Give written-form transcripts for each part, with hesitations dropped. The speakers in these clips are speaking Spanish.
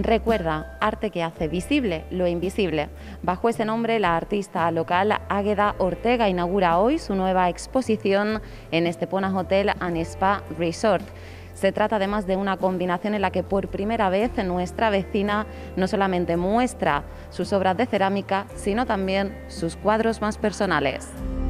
Recuerda, arte que hace visible lo invisible. Bajo ese nombre, la artista local Águeda Ortega inaugura hoy su nueva exposición en Estepona Hotel and Spa Resort. Se trata además de una combinación en la que por primera vez nuestra vecina no solamente muestra sus obras de cerámica, sino también sus cuadros más personales.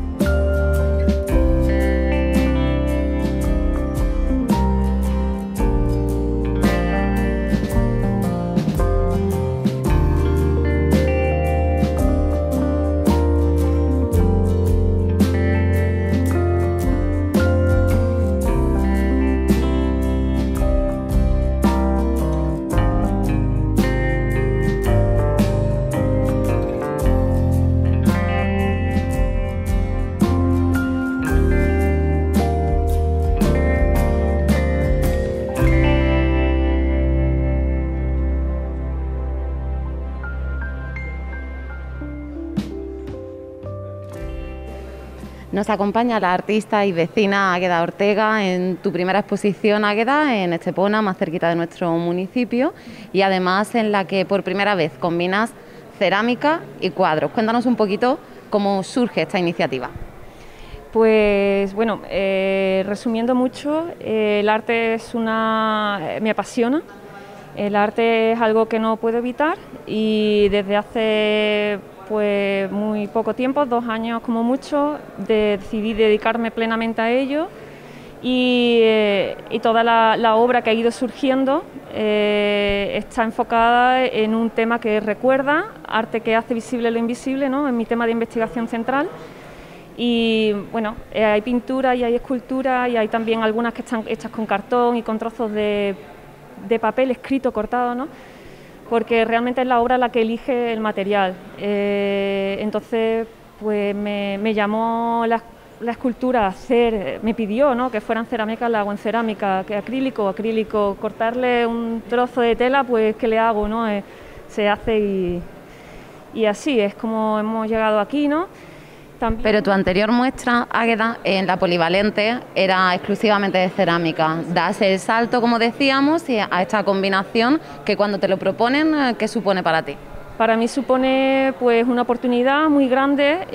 Nos acompaña la artista y vecina Águeda Ortega en tu primera exposición, Águeda, en Estepona, más cerquita de nuestro municipio, y además en la que por primera vez combinas cerámica y cuadros. Cuéntanos un poquito cómo surge esta iniciativa. Pues bueno, resumiendo mucho, el arte me apasiona. El arte es algo que no puedo evitar y desde hace pues muy poco tiempo, 2 años como mucho, decidí dedicarme plenamente a ello y toda la obra que ha ido surgiendo está enfocada en un tema que recuerda, arte que hace visible lo invisible, ¿no? Es mi tema de investigación central. Y bueno, hay pintura y hay escultura y hay también algunas que están hechas con cartón y con trozos de papel escrito, cortado, ¿no? Porque realmente es la obra la que elige el material. Entonces, pues me llamó la escultura a hacer, me pidió, ¿no?, que fueran cerámica, la hago en cerámica, que acrílico, cortarle un trozo de tela, pues ¿qué le hago?, ¿no? Se hace y así es como hemos llegado aquí, ¿no? También. Pero tu anterior muestra, Águeda, en la Polivalente, era exclusivamente de cerámica. Das el salto, como decíamos, a esta combinación que cuando te lo proponen, ¿qué supone para ti? Para mí supone pues una oportunidad muy grande,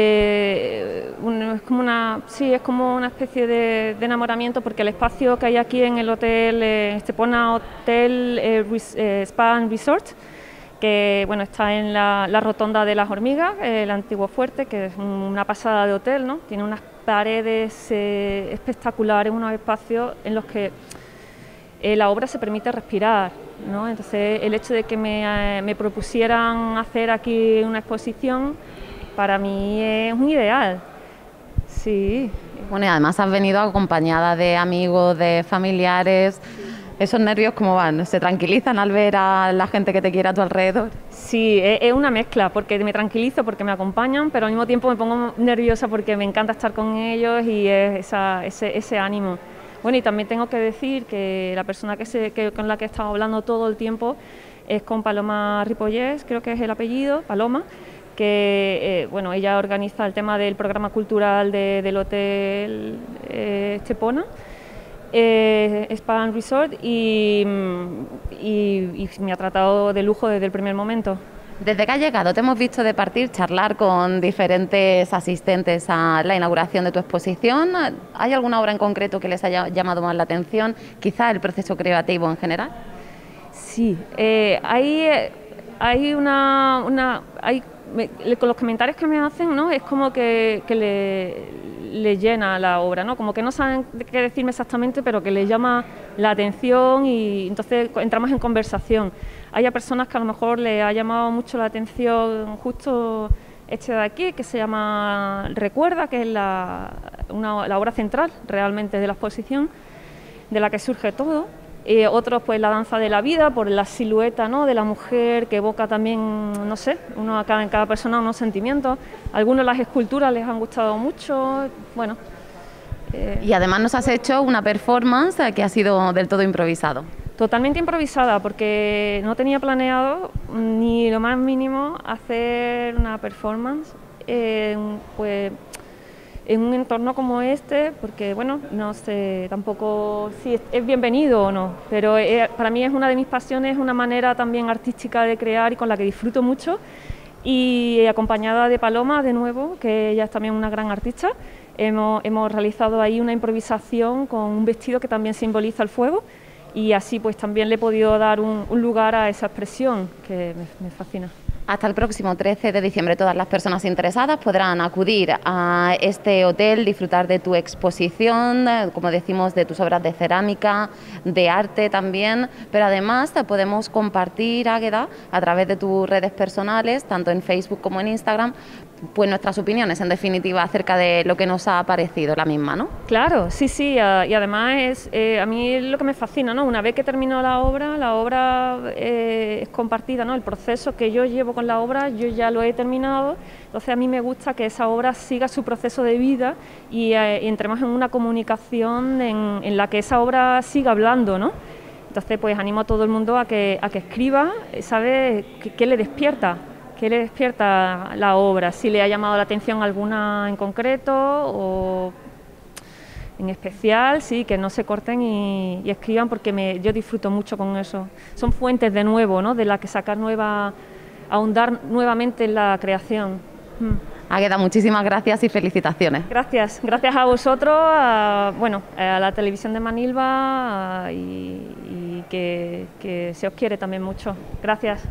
es como una especie de enamoramiento, porque el espacio que hay aquí en el hotel Estepona Hotel Spa and Resort, que bueno, está en la rotonda de las Hormigas, el antiguo fuerte, que es una pasada de hotel, ¿no? Tiene unas paredes espectaculares, unos espacios en los que la obra se permite respirar, ¿no? Entonces el hecho de que me propusieran hacer aquí una exposición, para mí es un ideal. Sí. Bueno, y además has venido acompañada de amigos, de familiares. ¿Esos nervios cómo van? ¿Se tranquilizan al ver a la gente que te quiere a tu alrededor? Sí, es una mezcla, porque me tranquilizo porque me acompañan, pero al mismo tiempo me pongo nerviosa porque me encanta estar con ellos y es ese ánimo. Bueno, y también tengo que decir que la persona con la que he estado hablando todo el tiempo es con Paloma Ripollés, creo que es el apellido, Paloma, que bueno, ella organiza el tema del programa cultural del hotel Estepona, Spa and Resort, y me ha tratado de lujo desde el primer momento. Desde que has llegado te hemos visto departir, charlar con diferentes asistentes a la inauguración de tu exposición. ¿Hay alguna obra en concreto que les haya llamado más la atención? Quizá el proceso creativo en general. Sí, con los comentarios que me hacen, ¿no?, es como que le llena la obra, ¿no? Como que no saben qué decirme exactamente, pero que les llama la atención y entonces entramos en conversación. Hay personas que a lo mejor les ha llamado mucho la atención justo este de aquí, que se llama Recuerda, que es la obra central realmente de la exposición, de la que surge todo. Otros pues la danza de la vida, por la silueta, ¿no?, de la mujer, que evoca también, no sé, en cada persona unos sentimientos. Algunos las esculturas les han gustado mucho, bueno. Y además nos has hecho una performance que ha sido del todo improvisado. Totalmente improvisada, porque no tenía planeado ni lo más mínimo hacer una performance. Pues en un entorno como este, porque bueno, no sé tampoco si es bienvenido o no, pero para mí es una de mis pasiones, una manera también artística de crear y con la que disfruto mucho, y acompañada de Paloma de nuevo, que ella es también una gran artista. Hemos realizado ahí una improvisación con un vestido que también simboliza el fuego, y así pues también le he podido dar un lugar a esa expresión que me fascina. Hasta el próximo 13 de diciembre todas las personas interesadas podrán acudir a este hotel, disfrutar de tu exposición, como decimos, de tus obras de cerámica, de arte también, pero además te podemos compartir, Águeda, a través de tus redes personales, tanto en Facebook como en Instagram, pues nuestras opiniones, en definitiva, acerca de lo que nos ha parecido la misma, ¿no? Claro, sí, y además a mí lo que me fascina, ¿no? Una vez que termino la obra es compartida, ¿no? El proceso que yo llevo con la obra, yo ya lo he terminado, entonces a mí me gusta que esa obra siga su proceso de vida y entremos en una comunicación en la que esa obra siga hablando, ¿no? Entonces pues animo a todo el mundo a que escriba, ¿sabe? ¿Qué le despierta? ¿Qué le despierta la obra? Si le ha llamado la atención alguna en concreto o en especial, sí, que no se corten y escriban, porque yo disfruto mucho con eso. Son fuentes de nuevo, ¿no? De las que sacar ahondar nuevamente en la creación. Águeda, muchísimas gracias y felicitaciones. Gracias a vosotros, a la televisión de Manilva y que se os quiere también mucho. Gracias.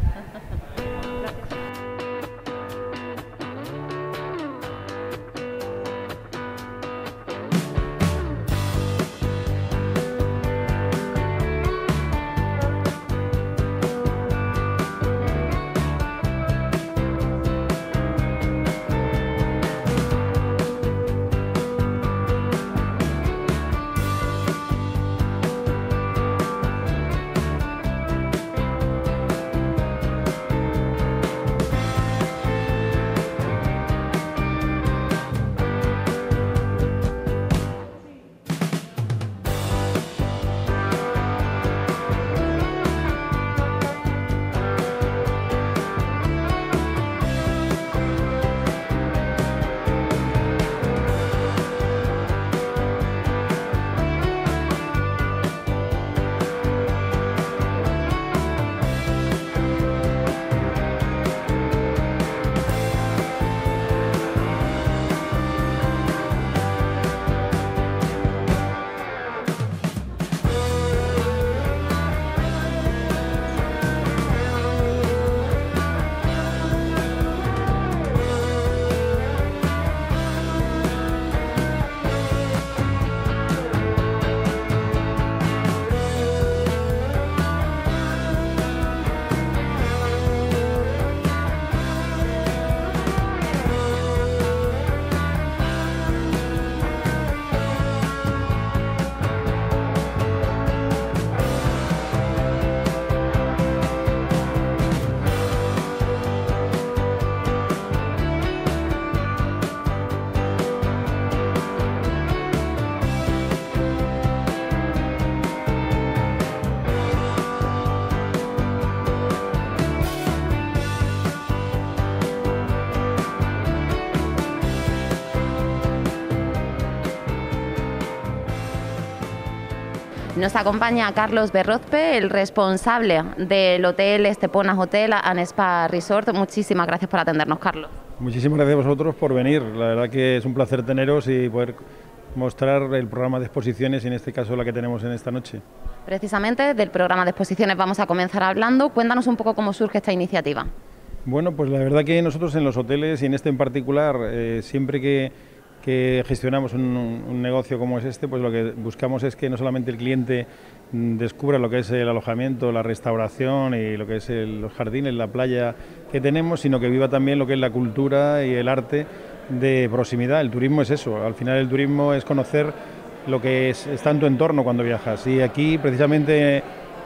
Nos acompaña Carlos Berrozpe, el responsable del hotel Estepona Hotel and Spa Resort. Muchísimas gracias por atendernos, Carlos. Muchísimas gracias a vosotros por venir. La verdad que es un placer teneros y poder mostrar el programa de exposiciones, y en este caso la que tenemos en esta noche. Precisamente del programa de exposiciones vamos a comenzar hablando. Cuéntanos un poco cómo surge esta iniciativa. Bueno, pues la verdad que nosotros en los hoteles, y en este en particular, siempre que gestionamos un negocio como es este, pues lo que buscamos es que no solamente el cliente descubra lo que es el alojamiento, la restauración y lo que es los jardines, la playa que tenemos, sino que viva también lo que es la cultura y el arte de proximidad. El turismo es eso, al final el turismo es conocer lo que está en tu entorno cuando viajas, y aquí precisamente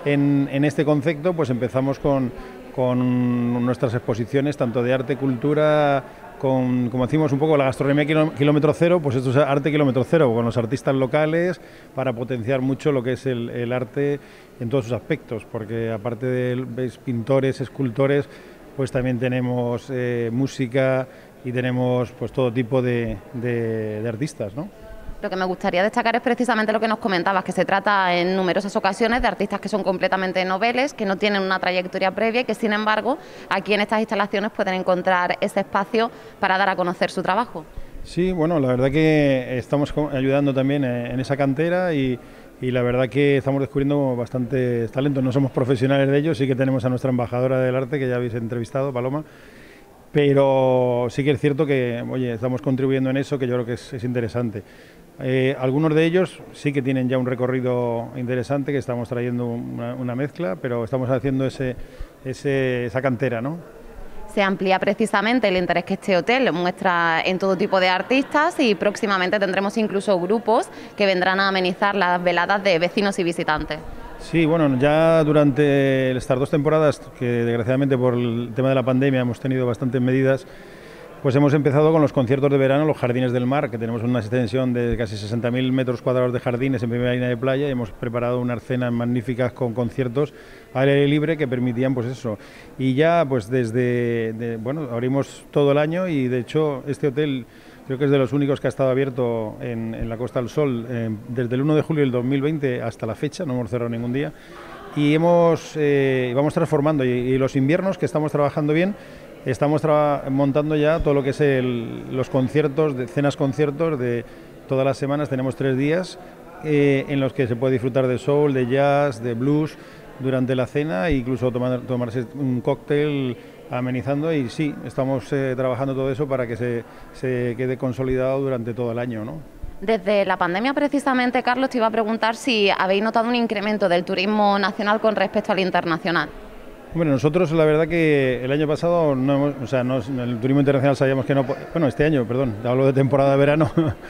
en este concepto pues empezamos con nuestras exposiciones tanto de arte, cultura, como decimos un poco la gastronomía kilómetro cero, pues esto es arte kilómetro cero, con los artistas locales, para potenciar mucho lo que es el arte en todos sus aspectos, porque aparte de pintores, escultores, pues también tenemos música, y tenemos pues todo tipo de artistas, ¿no? Lo que me gustaría destacar es precisamente lo que nos comentabas, que se trata en numerosas ocasiones de artistas que son completamente noveles, que no tienen una trayectoria previa y que, sin embargo, aquí en estas instalaciones pueden encontrar ese espacio para dar a conocer su trabajo. Sí, bueno, la verdad que estamos ayudando también en esa cantera y la verdad que estamos descubriendo bastantes talentos. No somos profesionales de ellos, sí que tenemos a nuestra embajadora del arte, que ya habéis entrevistado, Paloma, pero sí que es cierto que, oye, estamos contribuyendo en eso, que yo creo que es interesante. Algunos de ellos sí que tienen ya un recorrido interesante, que estamos trayendo una mezcla, pero estamos haciendo esa cantera, ¿no? Se amplía precisamente el interés que este hotel muestra en todo tipo de artistas y próximamente tendremos incluso grupos que vendrán a amenizar las veladas de vecinos y visitantes. Sí, bueno, ya durante estas 2 temporadas, que desgraciadamente por el tema de la pandemia hemos tenido bastantes medidas, pues hemos empezado con los conciertos de verano, los Jardines del Mar, que tenemos una extensión de casi 60.000 metros cuadrados de jardines en primera línea de playa, y hemos preparado unas cenas magníficas con conciertos al aire libre que permitían pues eso. Y ya pues bueno, abrimos todo el año y de hecho este hotel creo que es de los únicos que ha estado abierto en la Costa del Sol desde el 1 de julio del 2020 hasta la fecha, no hemos cerrado ningún día. Y vamos transformando y los inviernos que estamos trabajando bien, estamos montando ya todo lo que es los conciertos, cenas conciertos de todas las semanas. Tenemos 3 días en los que se puede disfrutar de soul, de jazz, de blues durante la cena e incluso tomarse un cóctel amenizando, y sí, estamos trabajando todo eso para que se quede consolidado durante todo el año, ¿no? Desde la pandemia precisamente, Carlos, te iba a preguntar si habéis notado un incremento del turismo nacional con respecto al internacional. Bueno, nosotros la verdad que el año pasado, el turismo internacional sabíamos que no, bueno, este año, perdón, hablo de temporada de verano,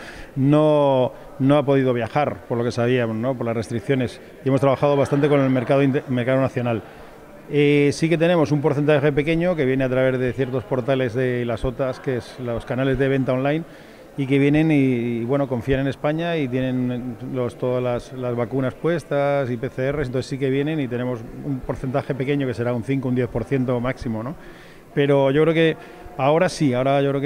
no ha podido viajar, por lo que sabíamos, ¿no? Por las restricciones, y hemos trabajado bastante con el mercado nacional. Sí que tenemos un porcentaje pequeño que viene a través de ciertos portales de las OTAs, que es los canales de venta online, y que vienen y bueno, confían en España y tienen todas las vacunas puestas y PCRs, entonces sí que vienen, y tenemos un porcentaje pequeño que será un 5, un 10% máximo, ¿no? Pero yo creo que ahora sí, ahora yo creo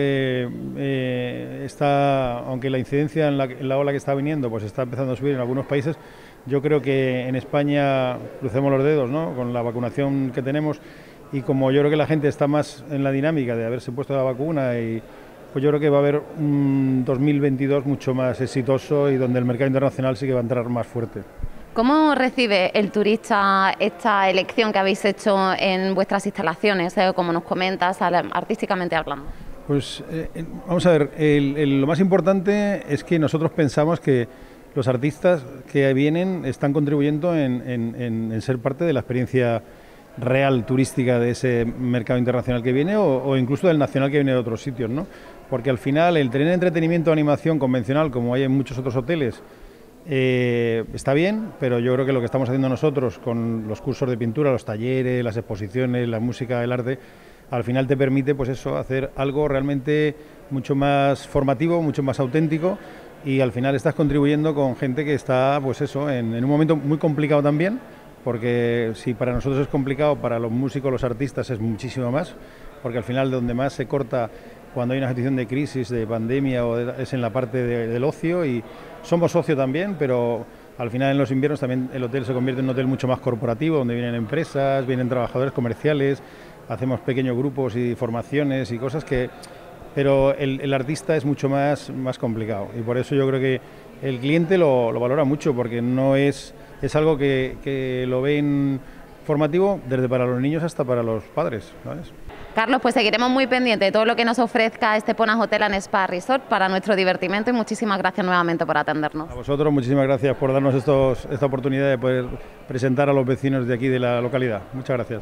que aunque la incidencia en la ola que está viniendo pues está empezando a subir en algunos países, yo creo que en España, crucemos los dedos, ¿no?, con la vacunación que tenemos, y como yo creo que la gente está más en la dinámica de haberse puesto la vacuna, pues yo creo que va a haber un 2022 mucho más exitoso y donde el mercado internacional sí que va a entrar más fuerte. ¿Cómo recibe el turista esta elección que habéis hecho en vuestras instalaciones, como nos comentas, artísticamente hablando? Pues vamos a ver, lo más importante es que nosotros pensamos que los artistas que vienen están contribuyendo en ser parte de la experiencia real turística de ese mercado internacional que viene o incluso del nacional que viene de otros sitios, ¿no? Porque al final el tener entretenimiento o animación convencional, como hay en muchos otros hoteles, está bien, pero yo creo que lo que estamos haciendo nosotros con los cursos de pintura, los talleres, las exposiciones, la música, el arte, al final te permite pues eso, hacer algo realmente mucho más formativo, mucho más auténtico, y al final estás contribuyendo con gente que está pues eso, en un momento muy complicado también, porque si para nosotros es complicado, para los músicos, los artistas es muchísimo más, porque al final donde más se corta cuando hay una situación de crisis, de pandemia, es en la parte del ocio, y somos ocio también, pero al final en los inviernos también el hotel se convierte en un hotel mucho más corporativo, donde vienen empresas, vienen trabajadores comerciales, hacemos pequeños grupos y formaciones y cosas pero el artista es mucho más complicado, y por eso yo creo que el cliente lo valora mucho, porque no es algo que lo ven formativo desde para los niños hasta para los padres, ¿sabes? Carlos, pues seguiremos muy pendientes de todo lo que nos ofrezca Estepona Hotel and Spa Resort para nuestro divertimento, y muchísimas gracias nuevamente por atendernos. A vosotros, muchísimas gracias por darnos esta oportunidad de poder presentar a los vecinos de aquí de la localidad. Muchas gracias.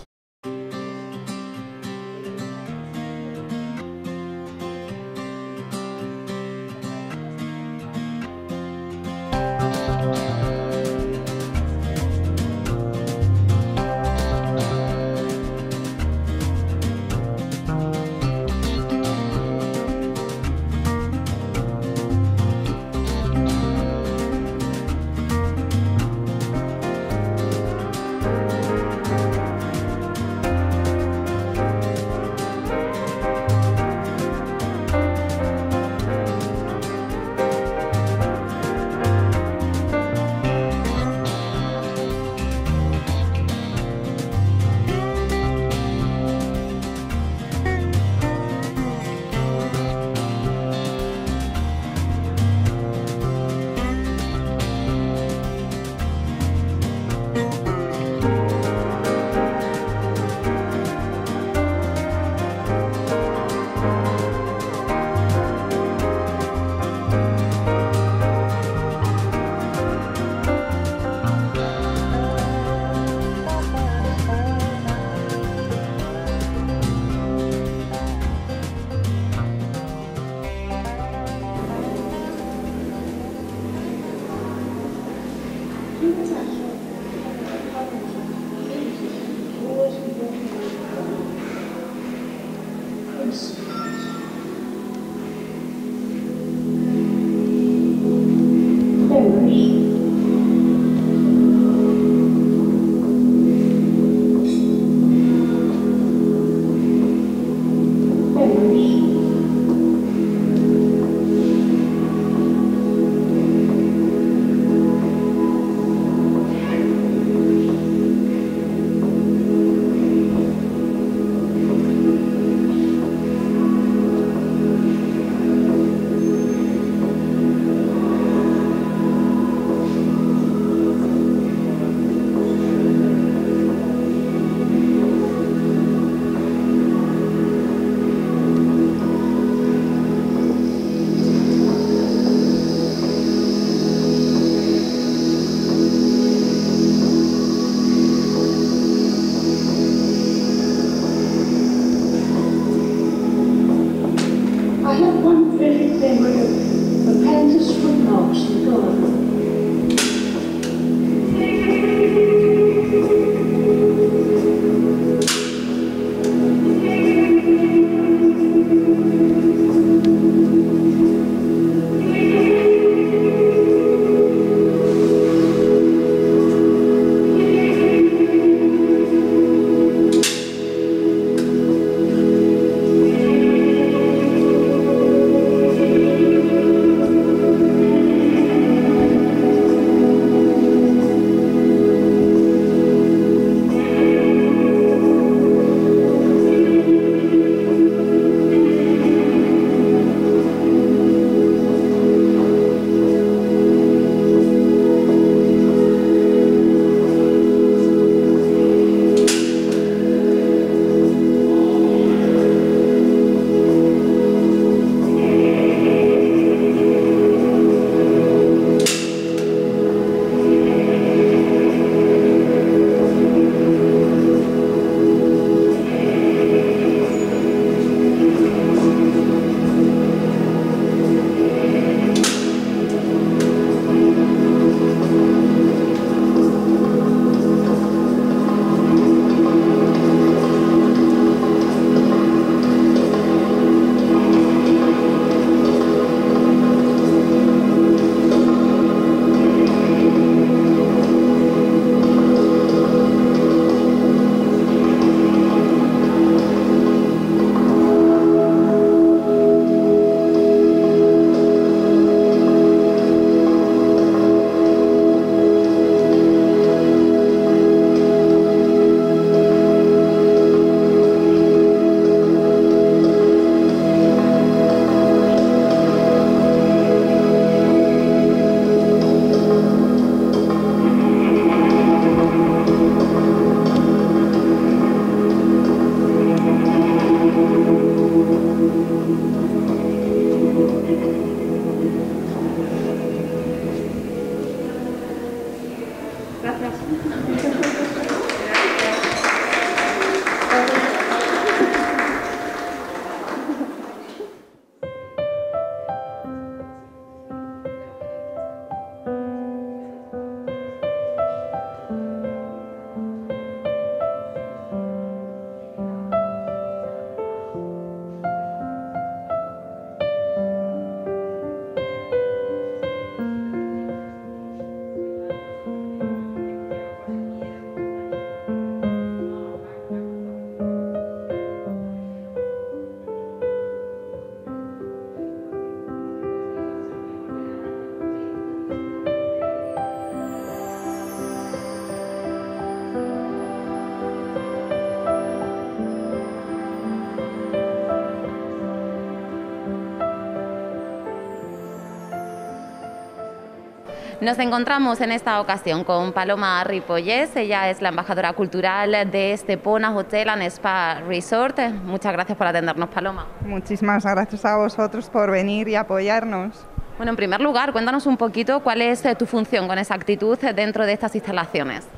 Nos encontramos en esta ocasión con Paloma Ripollés. Ella es la embajadora cultural de Estepona Hotel and Spa Resort. Muchas gracias por atendernos, Paloma. Muchísimas gracias a vosotros por venir y apoyarnos. Bueno, en primer lugar, cuéntanos un poquito cuál es tu función con exactitud dentro de estas instalaciones.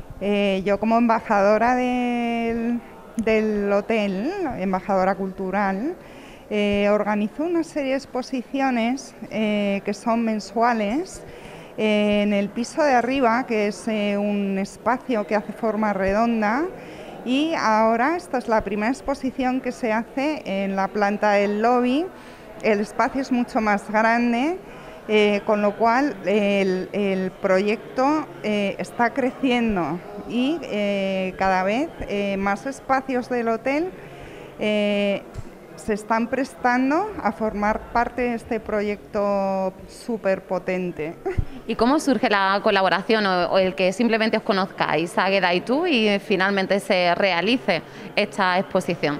Yo como embajadora del hotel, embajadora cultural, organizo una serie de exposiciones que son mensuales en el piso de arriba, que es un espacio que hace forma redonda, y ahora esta es la primera exposición que se hace en la planta del lobby. El espacio es mucho más grande, con lo cual el proyecto está creciendo y cada vez más espacios del hotel se están prestando a formar parte de este proyecto súper potente. ¿Y cómo surge la colaboración o el que simplemente os conozcáis, Águeda y tú, y finalmente se realice esta exposición?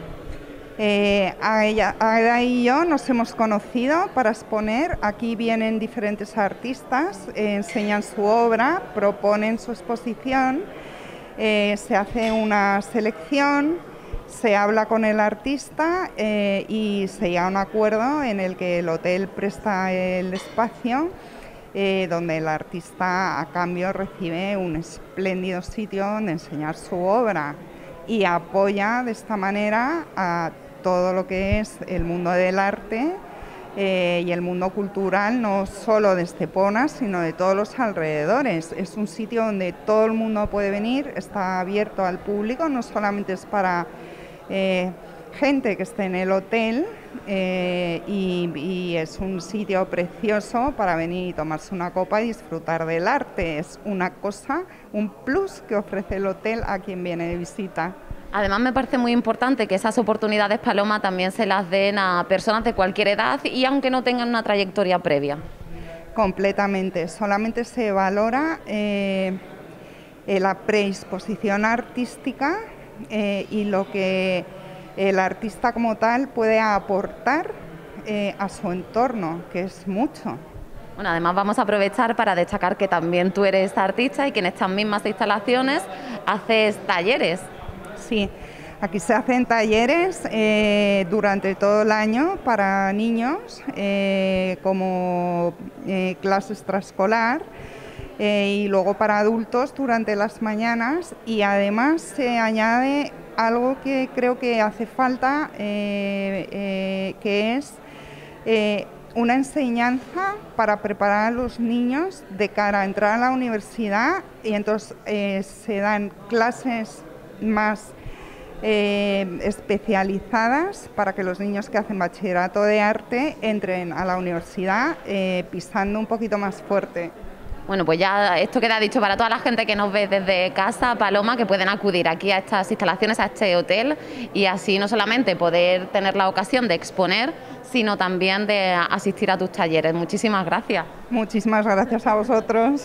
Águeda y yo nos hemos conocido para exponer. Aquí vienen diferentes artistas, enseñan su obra, proponen su exposición, se hace una selección, se habla con el artista y se llega a un acuerdo en el que el hotel presta el espacio, donde el artista a cambio recibe un espléndido sitio donde enseñar su obra y apoya de esta manera a todo lo que es el mundo del arte y el mundo cultural, no solo de Estepona, sino de todos los alrededores. Es un sitio donde todo el mundo puede venir, está abierto al público, no solamente es para gente que esté en el hotel, y es un sitio precioso para venir y tomarse una copa y disfrutar del arte. Es una cosa, un plus que ofrece el hotel a quien viene de visita. Además, me parece muy importante que esas oportunidades, Paloma, también se las den a personas de cualquier edad y aunque no tengan una trayectoria previa. Completamente, solamente se valora la predisposición artística y lo que el artista como tal puede aportar a su entorno, que es mucho. Bueno, además vamos a aprovechar para destacar que también tú eres artista y que en estas mismas instalaciones haces talleres. Sí, aquí se hacen talleres durante todo el año para niños, como clase extraescolar, y luego para adultos durante las mañanas, y además se añade algo que creo que hace falta, que es una enseñanza para preparar a los niños de cara a entrar a la universidad, y entonces se dan clases más especializadas para que los niños que hacen bachillerato de arte entren a la universidad pisando un poquito más fuerte. Bueno, pues ya esto queda dicho para toda la gente que nos ve desde casa, Paloma, que pueden acudir aquí a estas instalaciones, a este hotel, y así no solamente poder tener la ocasión de exponer, sino también de asistir a tus talleres. Muchísimas gracias. Muchísimas gracias a vosotros.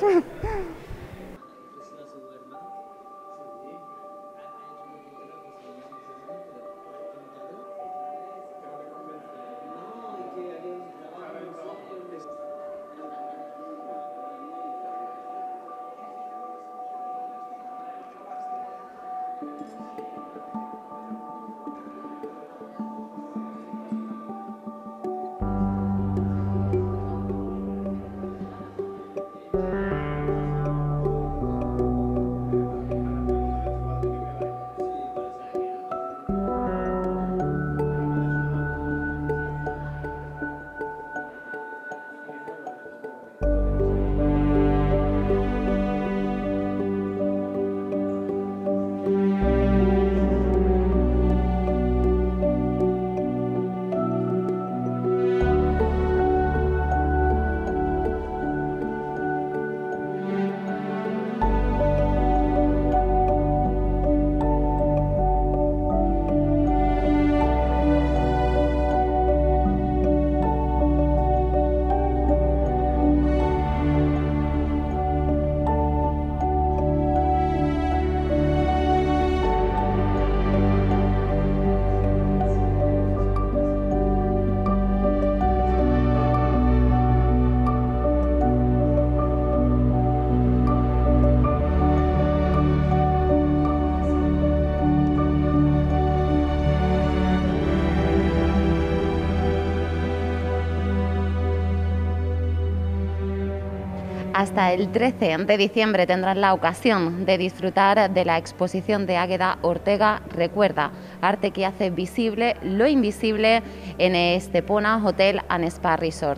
Hasta el 13 de diciembre tendrás la ocasión de disfrutar de la exposición de Águeda Ortega Recuerda, arte que hace visible lo invisible en Estepona Hotel and Spa Resort.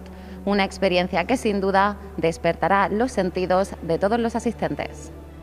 una experiencia que sin duda despertará los sentidos de todos los asistentes.